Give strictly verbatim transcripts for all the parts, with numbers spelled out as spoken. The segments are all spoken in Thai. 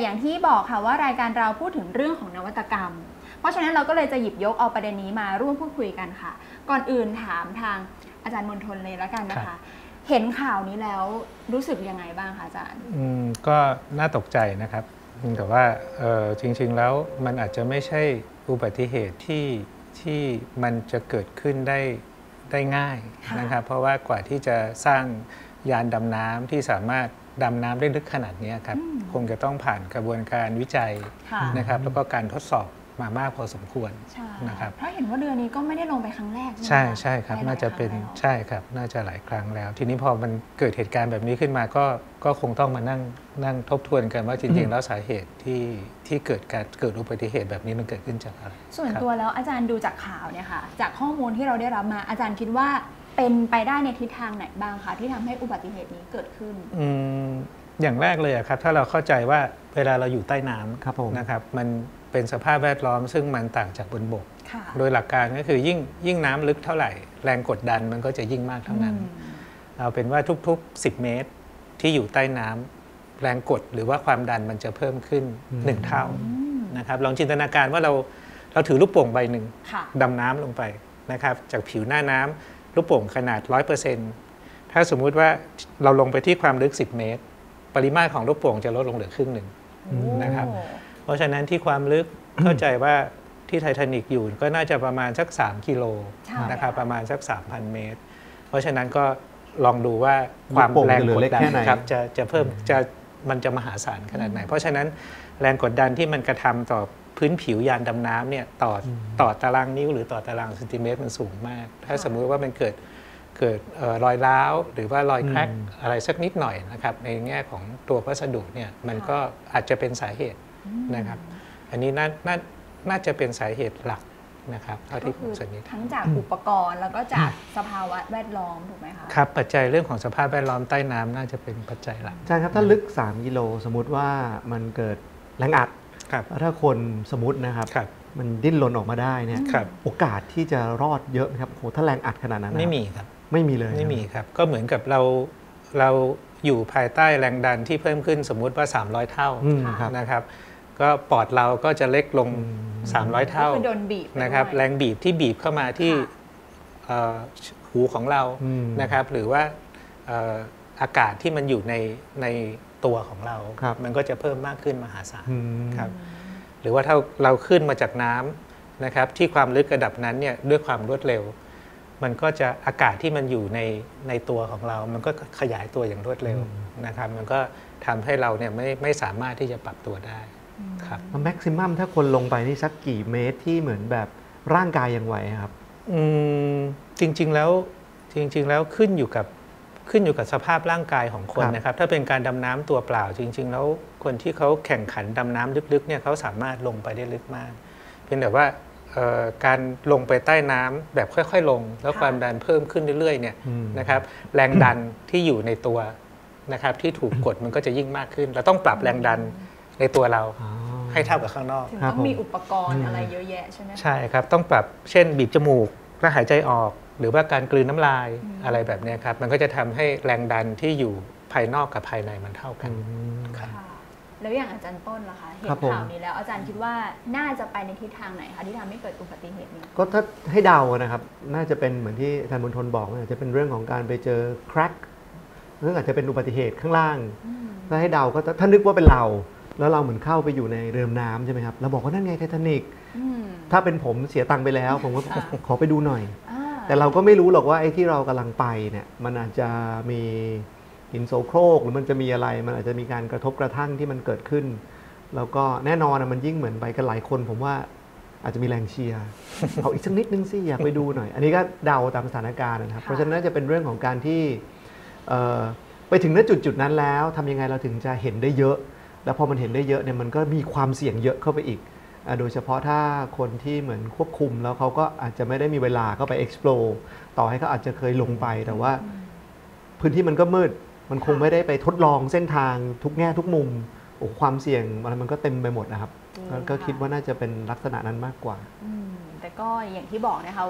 อย่างที่บอกค่ะว่ารายการเราพูดถึงเรื่องของนวัตกรรมเพราะฉะนั้นเราก็เลยจะหยิบยกเอาประเด็นนี้มาร่วมพูดคุยกันค่ะก่อนอื่นถามทางอาจารย์มณฑลเลยแล้วกันนะคะเห็นข่าวนี้แล้วรู้สึกยังไงบ้างคะอาจารย์อืมก็น่าตกใจนะครับแต่ว่าเออจริงๆแล้วมันอาจจะไม่ใช่อุบัติเหตุที่ที่มันจะเกิดขึ้นได้ได้ง่ายนะครับเพราะว่ากว่าที่จะสร้างยานดำน้ำที่สามารถดำน้ำได้ลึกขนาดนี้ครับคงจะต้องผ่านกระบวนการวิจัยนะครับแล้วก็การทดสอบมามากพอสมควรนะครับเพราะเห็นว่าเรือนี้ก็ไม่ได้ลงไปครั้งแรกใช่ใช่ครับน่าจะเป็นใช่ครับน่าจะหลายครั้งแล้วทีนี้พอมันเกิดเหตุการณ์แบบนี้ขึ้นมาก็ก็คงต้องมานั่งนั่งทบทวนกันว่าจริงๆแล้วสาเหตุที่ที่เกิดการเกิดอุบัติเหตุแบบนี้มันเกิดขึ้นจากอะไรส่วนตัวแล้วอาจารย์ดูจากข่าวเนี่ยค่ะจากข้อมูลที่เราได้รับมาอาจารย์คิดว่าเป็นไปได้ในทิศทางไหนบ้างคะที่ทำให้อุบัติเหตุนี้เกิดขึ้นอืมอย่างแรกเลยครับถ้าเราเข้าใจว่าเวลาเราอยู่ใต้น้ำนะครับมันเป็นสภาพแวดล้อมซึ่งมันต่างจากบนบกโดยหลักการก็คือยิ่งยิ่งน้ำลึกเท่าไหร่แรงกดดันมันก็จะยิ่งมากเท่านั้นเอาเป็นว่าทุกๆสิบเมตรที่อยู่ใต้น้ำแรงกดหรือว่าความดันมันจะเพิ่มขึ้นหนึ่งเท่านะครับลองจินตนาการว่าเราเราถือลูกโป่งใบหนึ่งดำน้ำลงไปนะครับจากผิวหน้าน้ำลูกโป่งขนาด ร้อยเปอร์เซ็นต์ ถ้าสมมุติว่าเราลงไปที่ความลึกสิบเมตรปริมาตรของลูกโป่งจะลดลงเหลือครึ่งหนึ่งนะครับเพราะฉะนั้นที่ความลึกเข้าใจว่าที่ไททานิกอยู่ก็น่าจะประมาณสักสามกิโลนะครับประมาณสัก สามพัน เมตรเพราะฉะนั้นก็ลองดูว่าความแรงกดดันครับจะจะเพิ่มจะมันจะมหาศาลขนาดไหนเพราะฉะนั้นแรงกดดันที่มันกระทำต่อพื้นผิวยานดำน้ำเนี่ยต่อต่อตารางนิ้วหรือต่อตารางเซนติเมตรมันสูงมากถ้าสมมุติว่ามันเกิดเกิดรอยร้าวหรือว่ารอยแคร็กอะไรสักนิดหน่อยนะครับในแง่ของตัววัสดุเนี่ยมันก็อาจจะเป็นสาเหตุนะครับอันนี้น่าน่าน่าจะเป็นสาเหตุหลักนะครับเท่าที่ผมสันนิษฐานทั้งจากอุปกรณ์แล้วก็จากสภาวะแวดล้อมถูกไหมคะครับปัจจัยเรื่องของสภาพแวดล้อมใต้น้ำน่าจะเป็นปัจจัยหลักใช่ครับถ้าลึกสามกิโลสมมุติว่ามันเกิดแรงอัดถ้าคนสมมตินะครับมันดิ้นรนออกมาได้เนี่ยโอกาสที่จะรอดเยอะครับโอ้ถ้าแรงอัดขนาดนั้นไม่มีครับไม่มีเลยไม่มีครับก็เหมือนกับเราเราอยู่ภายใต้แรงดันที่เพิ่มขึ้นสมมุติว่าสามร้อยเท่านะครับก็ปอดเราก็จะเล็กลงสามร้อยเท่านะครับแรงบีบที่บีบเข้ามาที่หูของเรานะครับหรือว่าอากาศที่มันอยู่ในในตัวของเรามันก็จะเพิ่มมากขึ้นมหาศาลครับหรือว่าถ้าเราขึ้นมาจากน้ำนะครับที่ความลึกระดับนั้นเนี่ยด้วยความรวดเร็วมันก็จะอากาศที่มันอยู่ในในตัวของเรามันก็ขยายตัวอย่างรวดเร็วนะครับมันก็ทำให้เราเนี่ยไม่ไม่สามารถที่จะปรับตัวได้ครับแม็กซิมัมถ้าคนลงไปนี่สักกี่เมตรที่เหมือนแบบร่างกายยังไหวครับอืมจริงๆแล้วจริงๆแล้วขึ้นอยู่กับขึ้นอยู่กับสภาพร่างกายของคนนะครับถ้าเป็นการดำน้ำตัวเปล่าจริงๆแล้วคนที่เขาแข่งขันดำน้ำลึกๆเนี่ยเขาสามารถลงไปได้ลึกมากเพียงแต่ว่าการลงไปใต้น้ำแบบค่อยๆลงแล้วความดันเพิ่มขึ้นเรื่อยๆเนี่ยนะครับแรงดันที่อยู่ในตัวนะครับที่ถูกกดมันก็จะยิ่งมากขึ้นเราต้องปรับแรงดันในตัวเราให้เท่ากับข้างนอกต้องมีอุปกรณ์อะไรเยอะแยะใช่ไหมใช่ครับต้องปรับเช่นบีบจมูกแล้วหายใจออกหรือว่าการกลืนน้ำลายอะไรแบบนี้ครับมันก็จะทำให้แรงดันที่อยู่ภายนอกกับภายในมันเท่ากันครับแล้วอย่างอาจารย์ต้นล่ะคะเห็นข่าวนี้แล้วอาจารย์คิดว่าน่าจะไปในทิศทางไหนคะที่ทำให้เกิดอุบัติเหตุนี้ก็ถ้าให้เดานะครับน่าจะเป็นเหมือนที่อาจารย์มณฑลบอกอาจจะเป็นเรื่องของการไปเจอแคร็กซึ่งอาจจะเป็นอุบัติเหตุข้างล่างถ้าให้เดาก็ถ้านึกว่าเป็นเราแล้วเราเหมือนเข้าไปอยู่ในเรือน้ำใช่ไหมครับเราบอกว่านั่นไงไททานิกถ้าเป็นผมเสียตังค์ไปแล้วผมก็ขอไปดูหน่อยแต่เราก็ไม่รู้หรอกว่าไอ้ที่เรากำลังไปเนี่ยมันอาจจะมีหินโสโครกหรือมันจะมีอะไรมันอาจจะมีการกระทบกระทั่งที่มันเกิดขึ้นแล้วก็แน่นอนมันยิ่งเหมือนไปกันหลายคนผมว่าอาจจะมีแรงเชียร์เอาอีกสักนิดนึงสิอยากไปดูหน่อยอันนี้ก็เดาตามสถานการณ์นะครับเพราะฉะนั้นน่าจะเป็นเรื่องของการที่ไปถึงณจุดจุดนั้นแล้วทำยังไงเราถึงจะเห็นได้เยอะแล้วพอมันเห็นได้เยอะเนี่ยมันก็มีความเสี่ยงเยอะเข้าไปอีกโดยเฉพาะถ้าคนที่เหมือนควบคุมแล้วเขาก็อาจจะไม่ได้มีเวลาเข้าไป explore ต่อให้เขาอาจจะเคยลงไปแต่ว่าพื้นที่มันก็มืดมันคงไม่ได้ไปทดลองเส้นทางทุกแง่ทุกมุมโอ้ความเสี่ยงมันก็เต็มไปหมดนะครับก็คิดว่าน่าจะเป็นลักษณะนั้นมากกว่าแต่ก็อย่างที่บอกนะคะว่า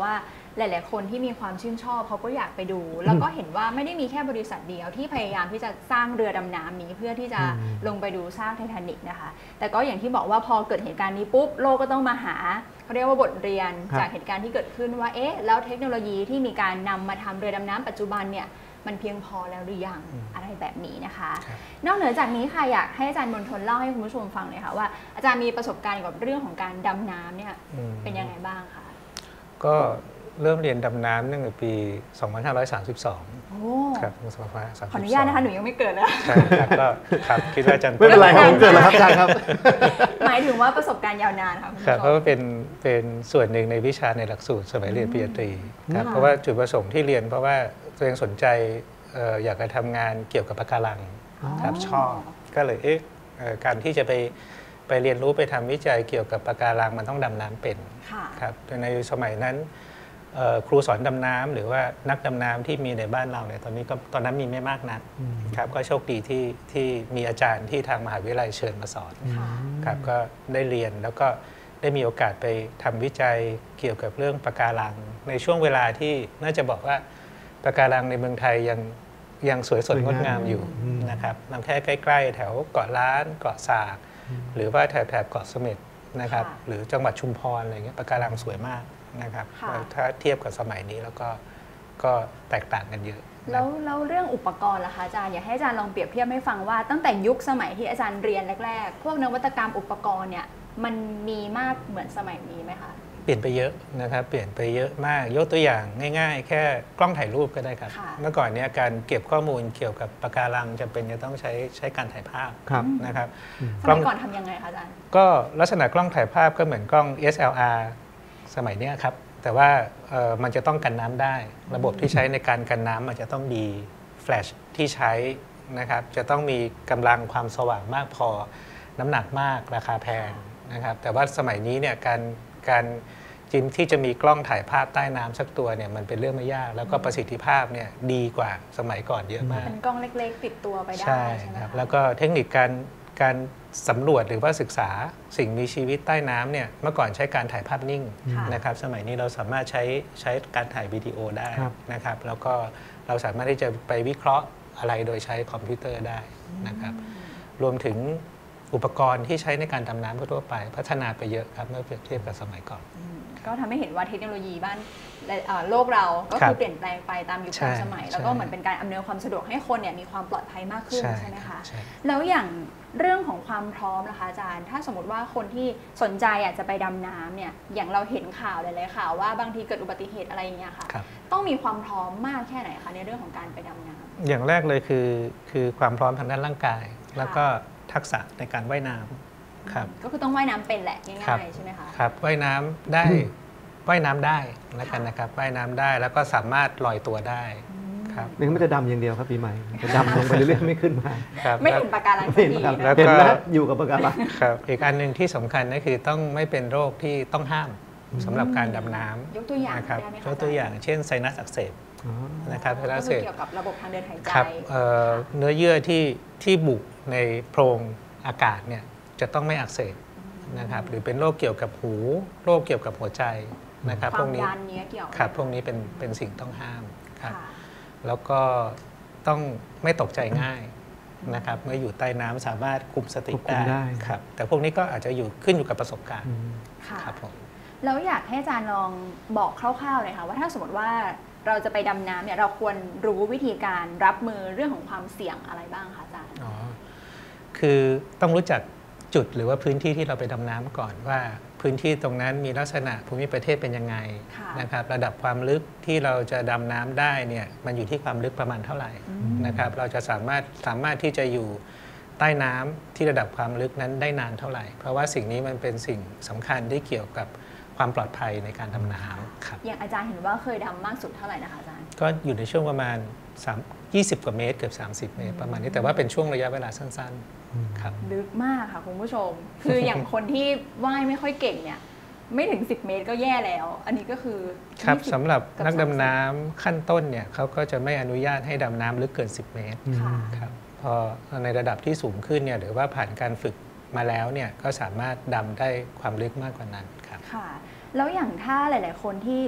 หลายๆคนที่มีความชื่นชอบเขาก็อยากไปดู แล้วก็เห็นว่าไม่ได้มีแค่บริษัทเดียวที่พยายามที่จะสร้างเรือดำน้ำนี้เพื่อที่จะลงไปดูซากไททานิคนะคะแต่ก็อย่างที่บอกว่าพอเกิดเหตุการณ์นี้ปุ๊บโลกก็ต้องมาหาเขาเรียกว่าบทเรียนจากเหตุการณ์ที่เกิดขึ้นว่าเอ๊ะแล้วเทคโนโลยีที่มีการนำมาทำเรือดำน้ำปัจจุบันเนี่ยมันเพียงพอแล้วหรือยังอะไรแบบนี้นะคะนอกเหนือจากนี้ค่ะอยากให้อาจารย์มณฑลเล่าให้คุณผู้ชมฟังเลยค่ะว่าอาจารย์มีประสบการณ์กับเรื่องของการดำน้ำเนี่ยเป็นยังไงบ้างคะก็เริ่มเรียนดำน้ำตั้งแต่ปี สองพันห้าร้อยสามสิบสองโอ้ครับสองพันห้าร้อยสามสิบสองขออนุญาตนะคะหนูยังไม่เกิดเลยใช่ครับก็ครับคิดว่าอาจารย์ไม่เป็นไรครับผมเกิดแล้วครับอาจารย์ครับหมายถึงว่าประสบการณ์ยาวนานค่ะครับเพราะว่าเป็นเป็นส่วนหนึ่งในวิชาในหลักสูตรสมัยเรียนปริญญาตรีครับเพราะว่าจุดประสงค์ที่เรียนเพราะว่าตัวเองสนใจอยากจะทำงานเกี่ยวกับปะการังครับชอบก็เลยเอ๊ะการที่จะไปไปเรียนรู้ไปทำวิจัยเกี่ยวกับปะการังมันต้องดำน้ำเป็นครับในสมัยนั้นครูสอนดำน้ำหรือว่านักดำน้ำที่มีในบ้านเราเนี่ยตอนนี้ก็ตอนนั้นมีไม่มากนักครับก็โชคดีที่ที่มีอาจารย์ที่ทางมหาวิทยาลัยเชิญมาสอนครับก็ได้เรียนแล้วก็ได้มีโอกาสไปทำวิจัยเกี่ยวกับเรื่องปะการังในช่วงเวลาที่น่าจะบอกว่าปะการังในเมืองไทยยังยังสวยสดงดงามอยู่นะครับนำแค่ใกล้ๆแถวเกาะล้านเกาะสากหรือว่าแถบแถบเกาะเสม็ดนะครับหรือจังหวัดชุมพรอะไรเงี้ยปะการังสวยมากนะครับถ้าเทียบกับสมัยนี้แล้วก็ก็แตกต่างกันเยอะแล้วแล้วเรื่องอุปกรณ์ล่ะคะอาจารย์อยากให้อาจารย์ลองเปรียบเทียบให้ฟังว่าตั้งแต่ยุคสมัยที่อาจารย์เรียนแรกๆพวกนวัตกรรมอุปกรณ์เนี่ยมันมีมากเหมือนสมัยนี้ไหมคะเปลี่ยนไปเยอะนะครับเปลี่ยนไปเยอะมากยกตัวอย่างง่ายๆแค่กล้องถ่ายรูปก็ได้ครับเมื่อก่อนนี้การเก็บข้อมูลเกี่ยวกับปะการังจำเป็นจะต้องใช้ใช้การถ่ายภาพนะครับสมัยก่อนทำยังไงคะอาจารย์ก็ลักษณะกล้องถ่ายภาพก็เหมือนกล้อง เอส แอล อาร์ สมัยนี้ครับแต่ว่ามันจะต้องกันน้ำได้ระบบที่ใช้ในการกันน้ำมันจะต้องมีแฟลชที่ใช้นะครับจะต้องมีกำลังความสว่างมากพอน้ำหนักมากราคาแพงนะครับแต่ว่าสมัยนี้เนี่ยการการจิมที่จะมีกล้องถ่ายภาพใต้น้ำสักตัวเนี่ยมันเป็นเรื่องไม่ยากแล้วก็ประสิทธิภาพเนี่ยดีกว่าสมัยก่อนเยอะมากเป็นกล้องเล็กๆติดตัวไปได้ใช่ครับแล้วก็เทคนิคการการสำรวจหรือว่าศึกษาสิ่งมีชีวิตใต้น้ำเนี่ยเมื่อก่อนใช้การถ่ายภาพนิ่งนะครับสมัยนี้เราสามารถใช้ใช้การถ่ายวิดีโอได้นะครับแล้วก็เราสามารถที่จะไปวิเคราะห์อะไรโดยใช้คอมพิวเตอร์ได้นะครับรวมถึงอุปกรณ์ที่ใช้ในการดำน้ำทั่วไปพัฒนาไปเยอะครับเมื่อเปรียบเทียบกับสมัยก่อนก็ทำให้เห็นว่าเทคโนโลยีบ้านโลกเราก็คือเปลี่ยนแปลงไปตามยุคตามสมัยแล้วก็เหมือนเป็นการอำนวยความสะดวกให้คนเนี่ยมีความปลอดภัยมากขึ้นใช่ไหมคะแล้วอย่างเรื่องของความพร้อมนะคะอาจารย์ถ้าสมมติว่าคนที่สนใจอยากจะไปดำน้ำเนี่ยอย่างเราเห็นข่าวหลายๆข่าวว่าบางทีเกิดอุบัติเหตุอะไรอย่างเงี้ยค่ะต้องมีความพร้อมมากแค่ไหนคะในเรื่องของการไปดำน้ำอย่างแรกเลยคือคือความพร้อมทางด้านร่างกายแล้วก็ทักษะในการว่ายน้ำครับก็คือต้องว่ายน้ำเป็นแหละง่ายๆใช่ไหมคะครับว่ายน้ำได้ว่ายน้ำได้แล้วกันนะครับว่ายน้ำได้แล้วก็สามารถลอยตัวได้ครับนี่ไม่จะดำอย่างเดียวครับปีใหม่จะดำลงไปเรื่อยๆไม่ขึ้นมาไม่เห็นปะการังสักทีแล้วก็อยู่กับปะการังครับอีกอันหนึ่งที่สำคัญก็คือต้องไม่เป็นโรคที่ต้องห้ามสำหรับการดำน้ำยกตัวอย่างนะครับยกตัวอย่างเช่นไซนัสอักเสบนะครับไซนัสอักเสบเกี่ยวกับระบบทางเดินหายใจเนื้อเยื่อที่ที่บุในโพรงอากาศเนี่ยจะต้องไม่อักเสบนะครับหรือเป็นโรคเกี่ยวกับหูโรคเกี่ยวกับหัวใจนะครับพวกนี้ครับพวกนี้เป็นเป็นสิ่งต้องห้ามครับแล้วก็ต้องไม่ตกใจง่ายนะครับเมื่ออยู่ใต้น้ำสามารถคุมสติได้ครับแต่พวกนี้ก็อาจจะอยู่ขึ้นอยู่กับประสบการณ์ครับผมแล้วอยากให้อาจารย์ลองบอกคร่าวๆเลยค่ะว่าถ้าสมมติว่าเราจะไปดำน้ำเนี่ยเราควรรู้วิธีการรับมือเรื่องของความเสี่ยงอะไรบ้างคะอาจารย์อ๋อคือต้องรู้จักจุดหรือว่าพื้นที่ที่เราไปดำน้ำก่อนว่าพื้นที่ตรงนั้นมีลักษณะภูมิประเทศเป็นยังไงนะครับระดับความลึกที่เราจะดำน้ำได้เนี่ยมันอยู่ที่ความลึกประมาณเท่าไหร่นะครับเราจะสามารถสามารถที่จะอยู่ใต้น้ำที่ระดับความลึกนั้นได้นานเท่าไหร่เพราะว่าสิ่งนี้มันเป็นสิ่งสำคัญที่เกี่ยวกับความปลอดภัยในการดำน้ำครับอย่างอาจารย์เห็นว่าเคยดำมากสุดเท่าไหร่นะคะอาจารย์ก็อยู่ในช่วงประมาณยี่สิบกว่าเมตรเกือบสามสิบเมตรประมาณนี้แต่ว่าเป็นช่วงระยะเวลาสั้นๆครับลึกมากค่ะคุณผู้ชมคืออย่างคนที่ว่ายไม่ค่อยเก่งเนี่ยไม่ถึงสิบเมตรก็แย่แล้วอันนี้ก็คือครับสำหรับนักดำน้ำขั้นต้นเนี่ยเขาก็จะไม่อนุญาตให้ดำน้ำลึกเกินสิบเมตรครับพอในระดับที่สูงขึ้นเนี่ยหรือว่าผ่านการฝึกมาแล้วเนี่ยก็สามารถดำได้ความลึกมากกว่านั้นครับค่ะแล้วอย่างถ้าหลายๆคนที่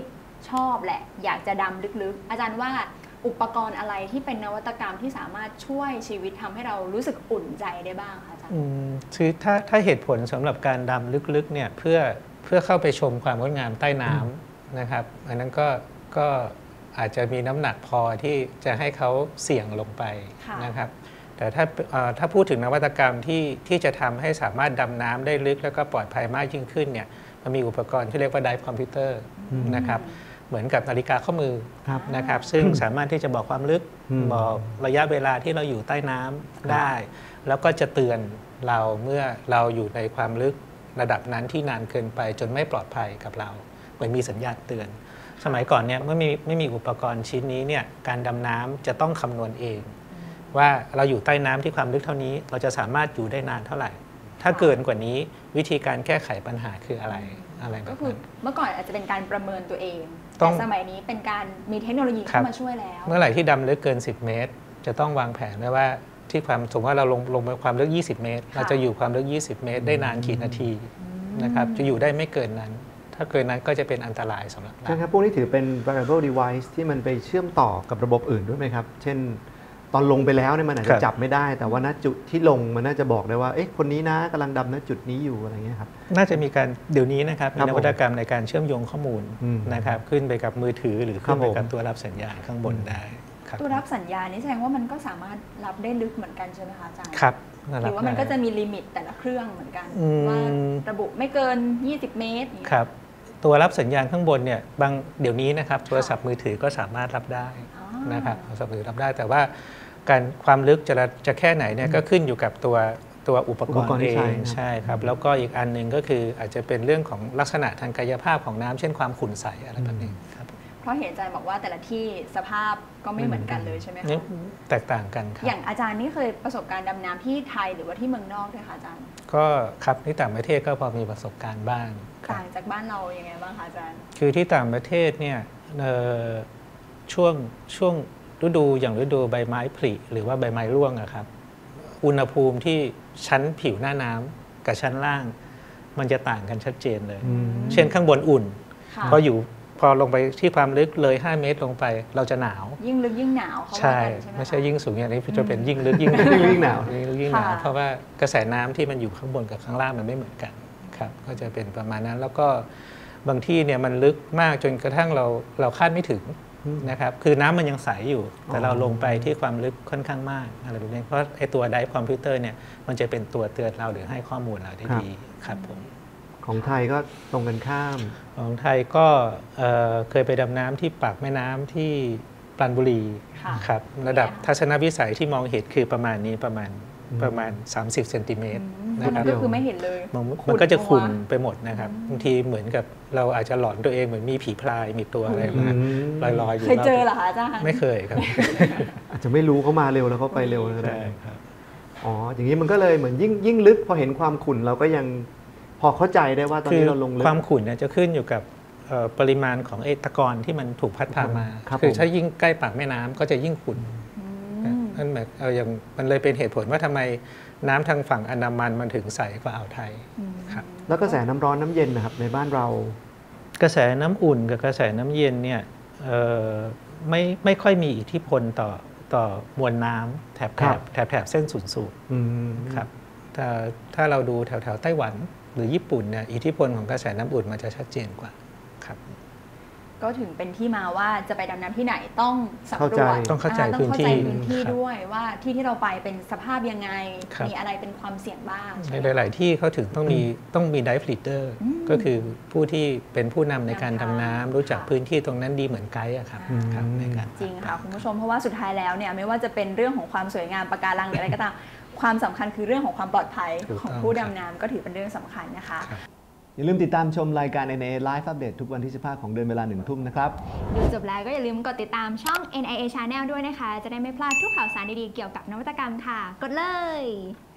ชอบแหละอยากจะดำลึกๆอาจารย์ว่าอุปกรณ์อะไรที่เป็นนวัตกรรมที่สามารถช่วยชีวิตทำให้เรารู้สึกอุ่นใจได้บ้างคะอาจารย์คือถ้าถ้าเหตุผลสำหรับการดำลึกๆเนี่ยเพื่อเพื่อเข้าไปชมความงดงามใต้น้ำนะครับอันนั้นก็ก็อาจจะมีน้ำหนักพอที่จะให้เขาเสี่ยงลงไปนะครับแต่ถ้าถ้าพูดถึงนวัตกรรมที่ที่จะทำให้สามารถดำน้ำได้ลึกแล้วก็ปลอดภัยมากยิ่งขึ้นเนี่ยมันมีอุปกรณ์ที่เรียกว่าไดฟ์คอมพิวเตอร์นะครับเหมือนกับนาฬิกาข้อมือนะครับซึ่งสามารถที่จะบอกความลึกบอกระยะเวลาที่เราอยู่ใต้น้ำได้แล้วก็จะเตือนเราเมื่อเราอยู่ในความลึกระดับนั้นที่นานเกินไปจนไม่ปลอดภัยกับเราเหมือนมีสัญญาณเตือนสมัยก่อนเนี่ยเมื่อไม่ไม่มีอุปกรณ์ชิ้นนี้เนี่ยการดำน้ำจะต้องคำนวณเองว่าเราอยู่ใต้น้ำที่ความลึกเท่านี้เราจะสามารถอยู่ได้นานเท่าไหร่ถ้าเกินกว่านี้วิธีการแก้ไขปัญหาคืออะไรอะไรแบบนั้นก็คือเมื่อก่อนอาจจะเป็นการประเมินตัวเองแต่สมัยนี้เป็นการมีเทคโนโลยีเข้ามาช่วยแล้วเมื่อไหร่ที่ดำลึกเกินสิบเมตรจะต้องวางแผนไว้ว่าที่ความสมมติว่าเราลงลงไปความลึกยี่สิบเมตรเราจะอยู่ความลึกยี่สิบเมตรได้นานกี่นาทีนะครับจะอยู่ได้ไม่เกินนั้นถ้าเกินนั้นก็จะเป็นอันตรายสำหรับเราใช่ครับพวกนี้ถือเป็น variable device ที่มันไปเชื่อมต่อกับระบบอื่นด้วยไหมครับเช่นตอนลงไปแล้วเนี่ยมันอาจจะจับไม่ได้แต่ว่าณจุดที่ลงมันน่าจะบอกได้ว่าเอ๊ะคนนี้นะกำลังดำณจุดนี้อยู่อะไรเงี้ยครับน่าจะมีการเดี๋ยวนี้นะครับมีนวัตกรรมในการเชื่อมโยงข้อมูลนะครับขึ้นไปกับมือถือหรือขึ้นไปกับตัวรับสัญญาณข้างบนได้ตัวรับสัญญาณนี่แสดงว่ามันก็สามารถรับได้ลึกเหมือนกันใช่ไหมคะอาจารย์ครับหรือว่ามันก็จะมีลิมิตแต่ละเครื่องเหมือนกันว่าระบุไม่เกินยี่สิบเมตรครับตัวรับสัญญาณข้างบนเนี่ยบางเดี๋ยวนี้นะครับโทรศัพท์มือถือก็สามารถรับได้นะครับโทรศัพท์มือถือรับได้แต่ว่าการความลึกจะจะแค่ไหนเนี่ยก็ขึ้นอยู่กับตัวตัวอุปกรณ์เองใช่ครับแล้วก็อีกอันหนึ่งก็คืออาจจะเป็นเรื่องของลักษณะทางกายภาพของน้ำเช่นความขุ่นใสอะไรแบบนี้ครับเพราะเห็นอาจารย์บอกว่าแต่ละที่สภาพก็ไม่เหมือนกันเลยใช่ไหมคะแตกต่างกันครับอย่างอาจารย์นี่เคยประสบการณ์ดำน้ำที่ไทยหรือว่าที่เมืองนอกด้วยคะอาจารย์ก็ครับที่ต่างประเทศก็พอมีประสบการณ์บ้างต่างจากบ้านเรายังไงบ้างคะอาจารย์คือที่ต่างประเทศเนี่ยช่วงช่วงฤดูอย่างฤดูใบไม้ผลิหรือว่าใบไม้ร่วงอะครับอุณหภูมิที่ชั้นผิวหน้าน้ำกับชั้นล่างมันจะต่างกันชัดเจนเลยเช่นข้างบนอุ่นพออยู่พอลงไปที่ความลึกเลยห้าเมตรลงไปเราจะหนาวยิ่งลึกยิ่งหนาวเขาใช่ไม่ใช่ยิ่งสูงอย่างนี้จะเป็นยิ่งลึกยิ่งยิ่งหนาวยิ่งลึกยิ่งหนาวเพราะว่ากระแสน้ำที่มันอยู่ข้างบนกับข้างล่างมันไม่เหมือนกันครับก็จะเป็นประมาณนั้นแล้วก็บางที่เนี่ยมันลึกมากจนกระทั่งเราเราคาดไม่ถึงนะครับคือน้ำมันยังใสอยู่แต่เราลงไปที่ความลึกค่อนข้างมากอะไรแบบนี้เพราะไอ้ตัวไดฟ์คอมพิวเตอร์เนี่ยมันจะเป็นตัวเตือนเราหรือให้ข้อมูลเราได้ดีครับผมของไทยก็ตรงกันข้ามของไทยก็เคยไปดำน้ำที่ปากแม่น้ำที่ปราณบุรีครับระดับทัศนวิสัยที่มองเห็นคือประมาณนี้ประมาณประมาณสามสิบเซนติเมตรนะครับก็คือไม่เห็นเลยมันก็จะขุ่นไปหมดนะครับบางทีเหมือนกับเราอาจจะหลอนตัวเองเหมือนมีผีพรายมีตัวอะไรมาลอยๆอยู่เคยเจอเหรอคะอาจารย์ไม่เคยครับอาจจะไม่รู้เขามาเร็วแล้วเขาไปเร็วก็ได้ครับอ๋ออย่างนี้มันก็เลยเหมือนยิ่งยิ่งลึกพอเห็นความขุ่นเราก็ยังพอเข้าใจได้ว่าตอนนี้เราลงลึกความขุ่นเนี่ยจะขึ้นอยู่กับปริมาณของไอ้ตะกอนที่มันถูกพัดพามาคือถ้ายิ่งใกล้ปากแม่น้ำก็จะยิ่งขุ่นนั่นหมายเอาอย่างมันเลยเป็นเหตุผลว่าทำไมน้ำทางฝั่งอันดามันมันถึงใสกว่าอ่าวไทยครับแล้วกระแสน้ำร้อนน้ำเย็นนะครับในบ้านเรากระแสน้ำอุ่นกับกระแสน้ำเย็นเนี่ยไม่ไม่ค่อยมีอิทธิพลต่อต่อมวลน้ำแถบแถบแถบแถบเส้นศูนย์สูตรครับถ้าถ้าเราดูแถวแถวไต้หวันหรือญี่ปุ่นเนี่ยอิทธิพลของกระแสน้ำอุ่นมันจะชัดเจนกว่าครับก็ถึงเป็นที่มาว่าจะไปดำน้ำที่ไหนต้องสำรวจต้องเข้าใจพื้นที่พื้นที่ด้วยว่าที่ที่เราไปเป็นสภาพยังไงมีอะไรเป็นความเสี่ยงบ้างในหลายๆที่เขาถึงต้องมีต้องมีไดฟ์ลีดเดอร์ก็คือผู้ที่เป็นผู้นำในการดำน้ำรู้จักพื้นที่ตรงนั้นดีเหมือนไกด์ครับในการจริงค่ะคุณผู้ชมเพราะว่าสุดท้ายแล้วเนี่ยไม่ว่าจะเป็นเรื่องของความสวยงามปะการังหรืออะไรก็ตามความสำคัญคือเรื่องของความปลอดภัยของผู้ดำน้ำก็ถือเป็นเรื่องสำคัญนะคะอย่าลืมติดตามชมรายการ เอ็น ไอ เอ Live Update ทุกวันที่สิบห้าของเดือนเวลาหนึ่งทุ่มนะครับดูจบแล้วก็อย่าลืมกดติดตามช่อง เอ็น ไอ เอ Channel ด้วยนะคะจะได้ไม่พลาดทุกข่าวสารดีๆเกี่ยวกับนวัตกรรมค่ะกดเลย